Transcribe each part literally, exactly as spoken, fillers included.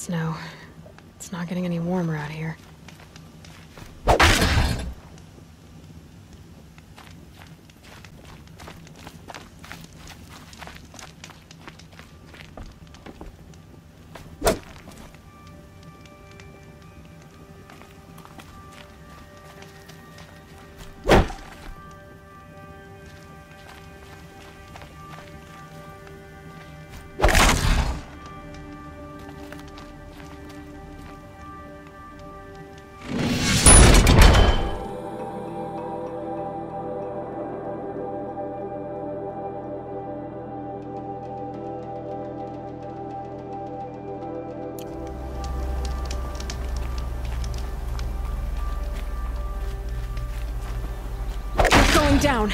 snow. It's not getting any warmer out here. Down.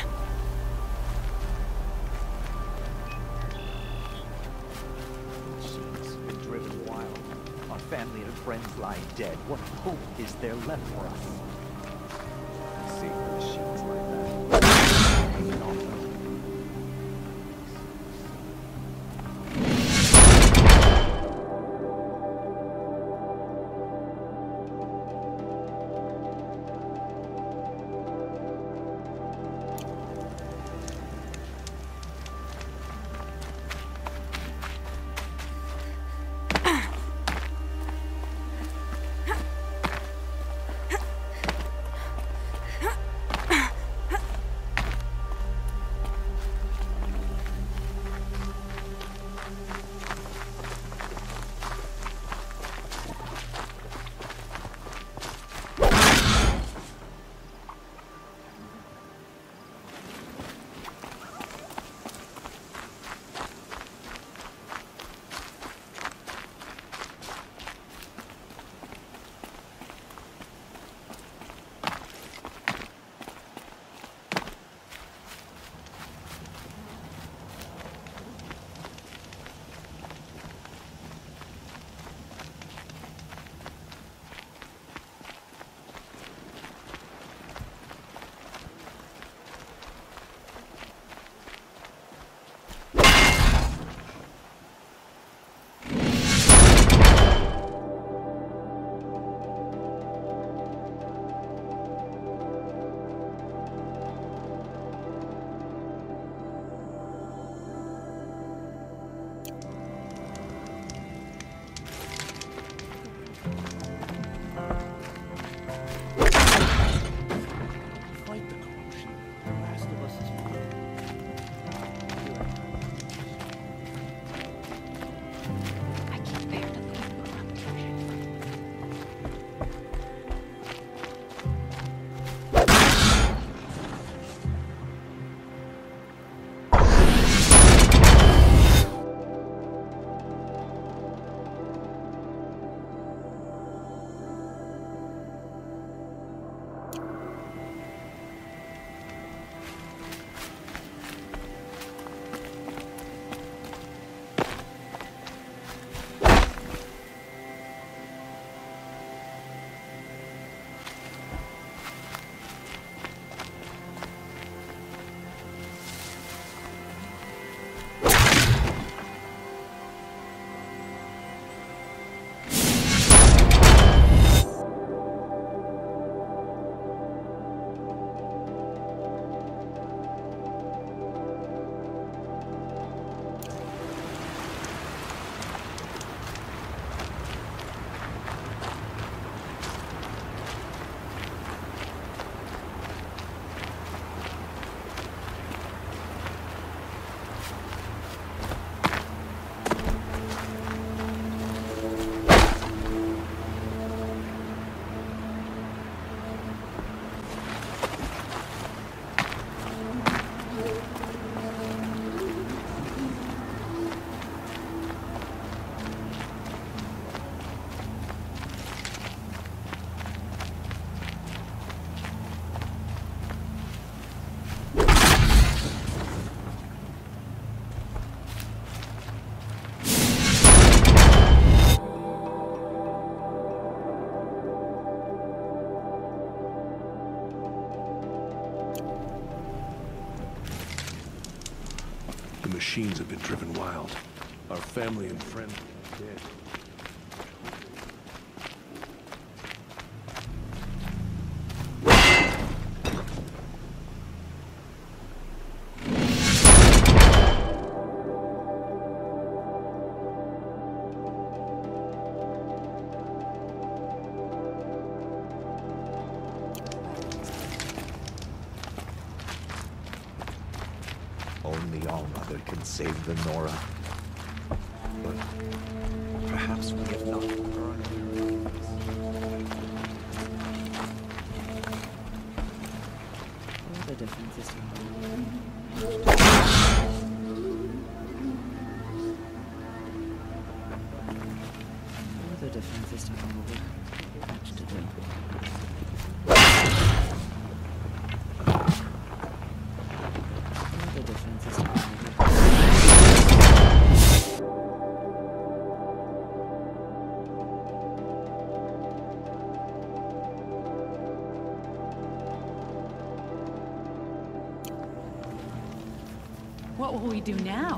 She's been driven wild. Our family and friends lie dead. What hope is there left for us? See the machines like that. Hanging off them. The machines have been driven wild. Our family and friends are dead. that can save the Nora. But perhaps we have not earned their forgiveness. All the differences are All the differences to come over. Much to do. All the differences to come over. What will we do now?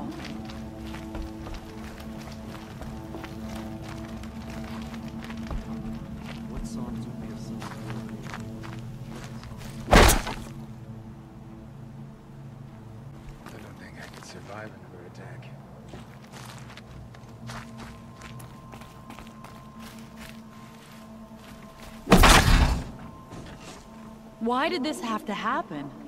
What songs would be a song? I don't think I could survive another attack. Why did this have to happen?